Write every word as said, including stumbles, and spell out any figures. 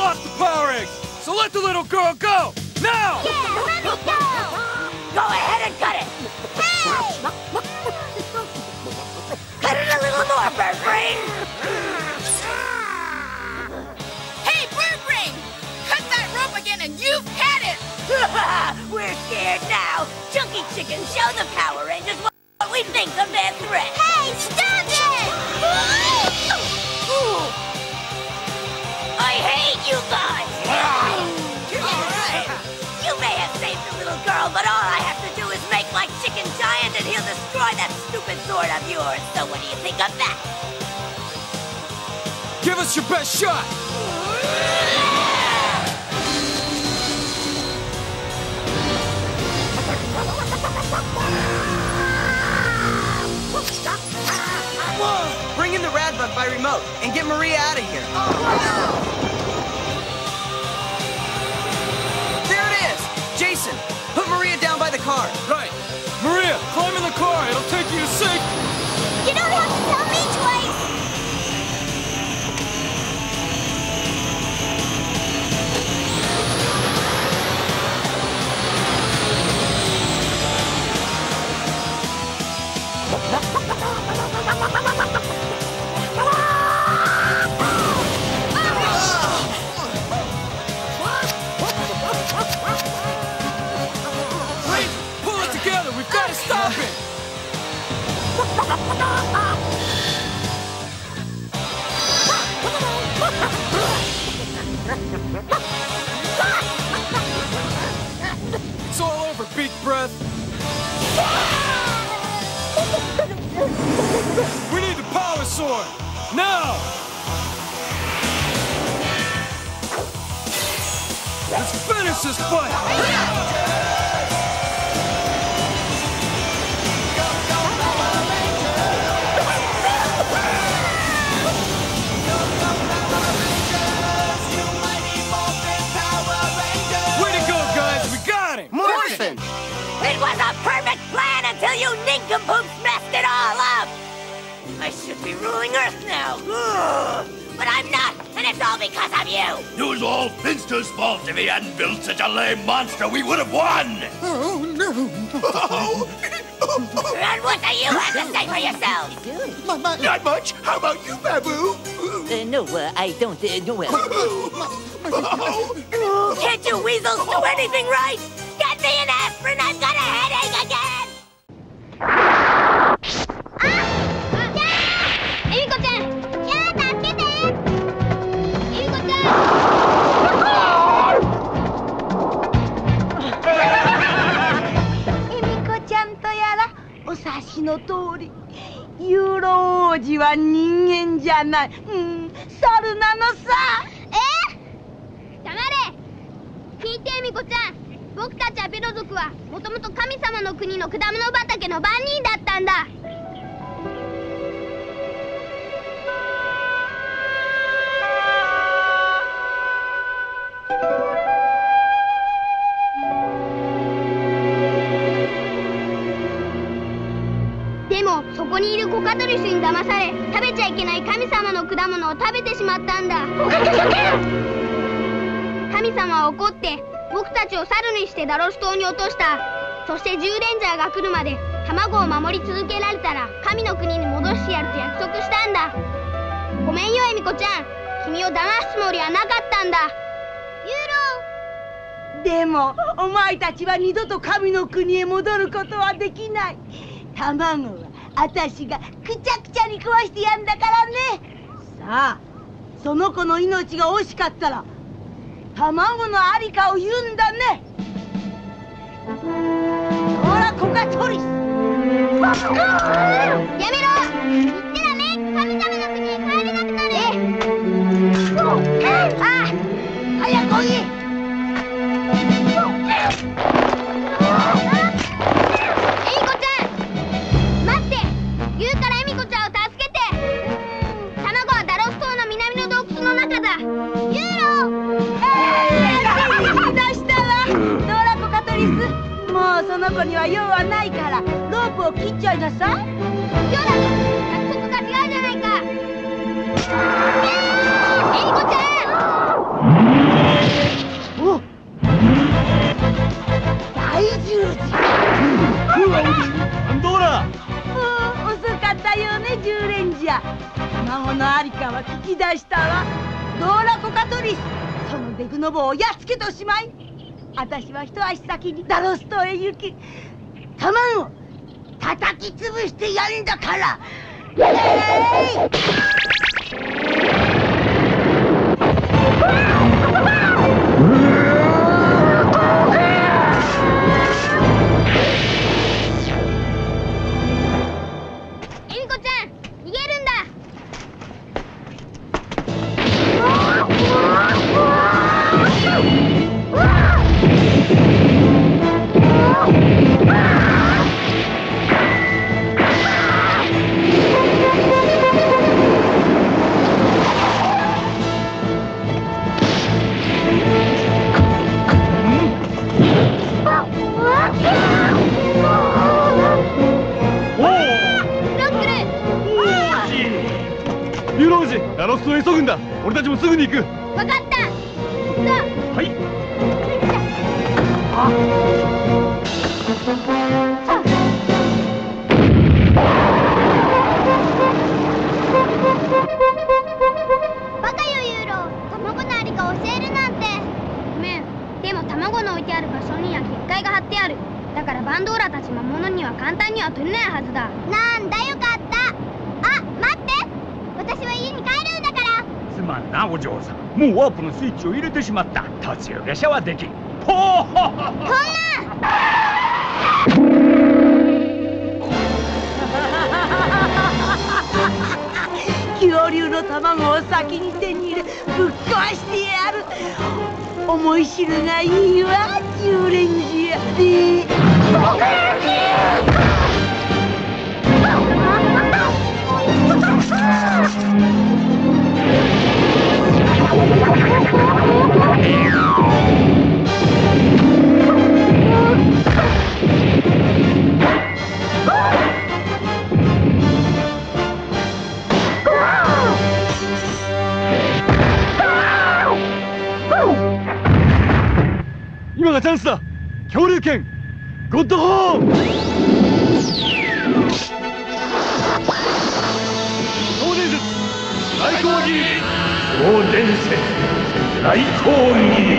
off the power eggs! So let the little girl go! Now! Yeah, let me go! Go ahead and cut it! Hey! Cut it a little more, Bird Brain! Hey, Bird Brain! Cut that rope again and you've had it! We're scared now! Chunky Chicken, show the Power Rangers what we think of their threat! Hey, stop it! I hate you guys! Alright! You may have saved the little girl, but all I have to do is make my chicken giant and he'll destroy that stupid sword of yours. So what do you think of that? Give us your best shot! Whoa! Bring in the rad bug by remote and get Maria out of here. There it is! Jason, put Maria down by the car. Right. Maria, climb in the car. It'll take you to safety. You don't have to tell me twice! Wait! Pull it together. We've got to stop it. It's all over, Beak Breath. We need the power sword! Now! Let's finish this fight! Way to go, guys! We got him! Morphin! It was a perfect plan until you nincompoops messed it all up! I should be ruling Earth now. Ugh. But I'm not, and it's all because of you! It was all Finster's fault. If he hadn't built such a lame monster, we would have won! Oh, no. And what do you have to say for yourselves? My, my, Not much. How about you, Babu? Uh, no, uh, I don't uh, do well. Can't you weasels do anything right? Get me an aspirin, I've got a headache again! O 察しの通り、ユーロ王子は人間じゃない、うん、猿なのさ。 え黙れ。聞いてエミコちゃん、僕たちアペロ族はもともと神様の国の果物畑の番人だったんだ。でもそこにいるコカトリスに騙され食べちゃいけない神様の果物を食べてしまったんだ。神様は怒って僕たちを猿にしてダロス島に落とした。そしてじゅうレンジャーが来るまで卵を守り続けられたら神の国に戻してやると約束したんだ。ごめんよエミコちゃん、君を騙すつもりはなかったんだ。ユーロ。 でもお前たちは二度と神の国へ戻ることはできない。卵はあたしがくちゃくちゃに食わしてやんだからね。さあ、その子の命が惜しかったら卵のありかを言うんだね。ほらコカトリス、 やめろ。言ってダメ。神様の国へ帰れなくなる。 ああ、早く来い。もうその子には用はないからロープを切っちゃいなさい。 ヨダと約束が違うじゃないか。エリコちゃん。 お大十字。 アンドーラ。 もう遅かったよね、ジューレンジャー。卵のありかは聞き出したわ。ドーラ・コカトリス、そのデグノボをやっつけとしまい。私は一足先にダロス島へ行き、卵を叩き潰してやるんだから。えーエミコちゃん、逃げるんだ。 ダロス島へ急ぐんだ。俺たちもすぐに行く。 わかった。さあ。 はい。 バカよユーロ、卵のありか教えるなんて。ごめん。でも卵の置いてある場所には結界が張ってある。だからバンドーラたち魔物には簡単には取れないはずだ。なんだ、よかった。あ、待って。私は家に帰るんだから。 すまんなお嬢さん、もうワープのスイッチを入れてしまった。途中下車はできん。ほーほこんなん恐竜の卵を先に手に入れぶっ壊してやる。思い知るがいいわ、ジューレンジアで。 今がチャンスだ。恐竜剣ゴッドホーン。超伝説大攻撃。 超伝説大攻撃。